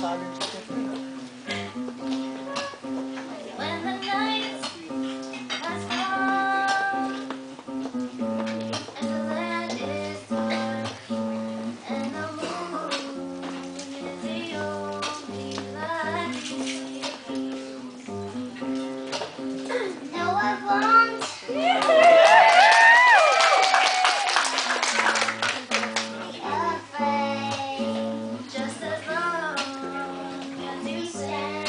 When the night has come and the land is dark and the moon is the only light we see. No, I won't be afraid, just as long as you stand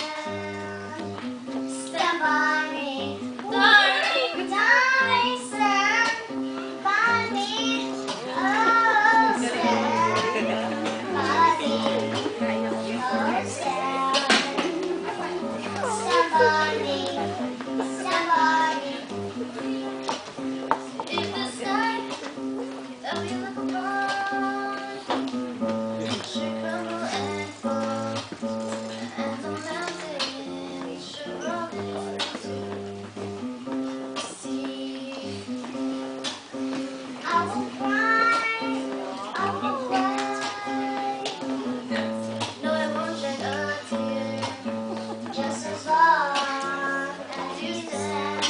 by me, darling, darling, stand by me. Oh, stand by me. Oh, stand by me. Stand by me. If the sky that we look upon should crumble and fall, and the mountains should roll into the sea, I will cry, I will cry. No, I won't shed a tear, just as long as you stand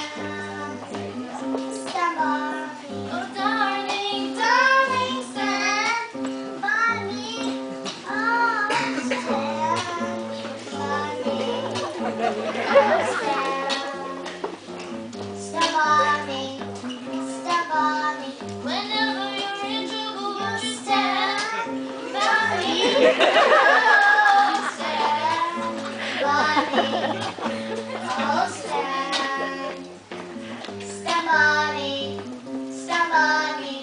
by me. Oh, darling, darling, stand by me. Oh, stand by me. Oh, stand by me. Stand by me. Whenever you're in trouble, won't you stand by me? Oh, stand by me. Oh, stand by me. Stand by me.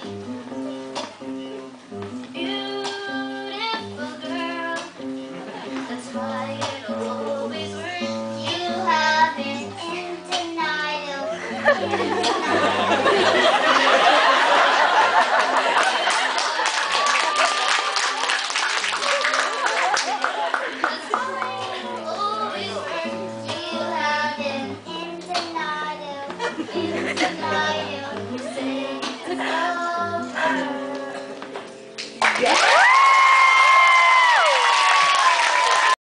Beautiful girl, that's why it'll always work. You have been in denial.